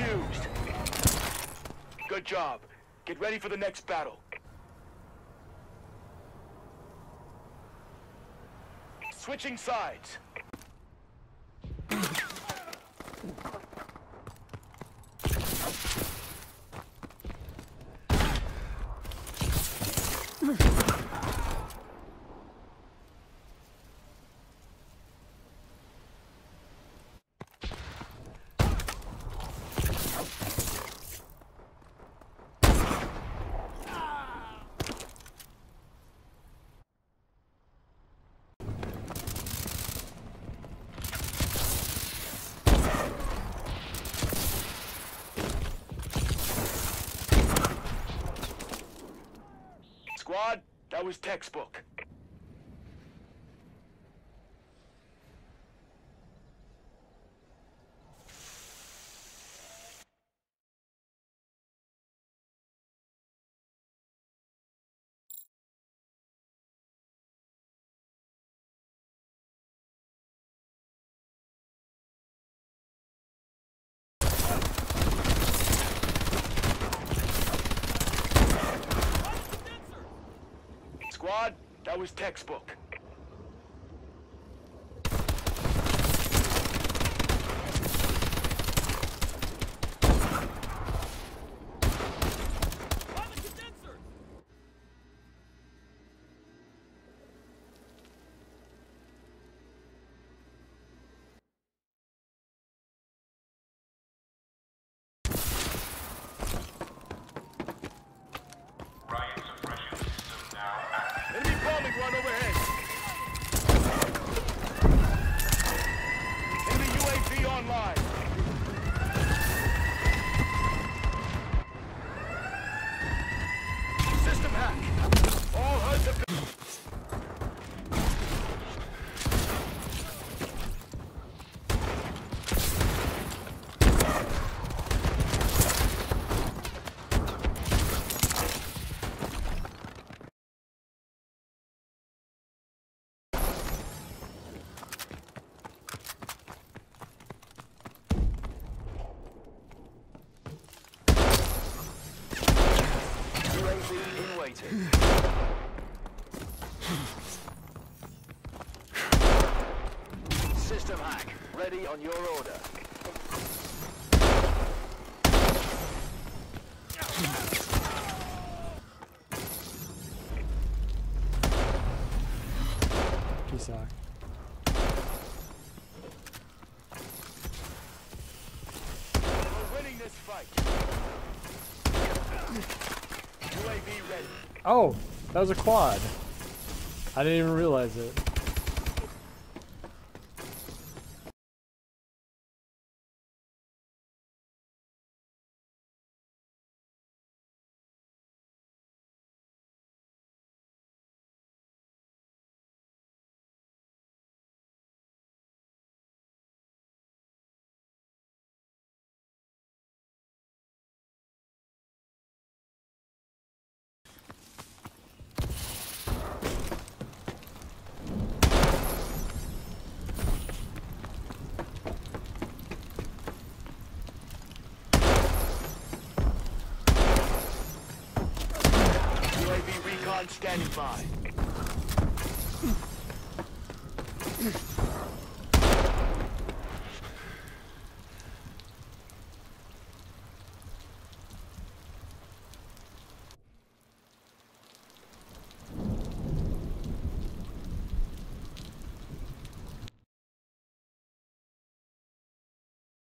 defused. Good job. Get ready for the next battle. Switching sides. Squad, that was textbook. Squad, that was textbook. Enemy bombing run overhead. Enemy UAV online. System hack. All HUDs have been... System hack, ready on your order. Peace out. We're winning this fight. UAV ready. Oh, that was a quad. I didn't even realize it. UAV recon standing by.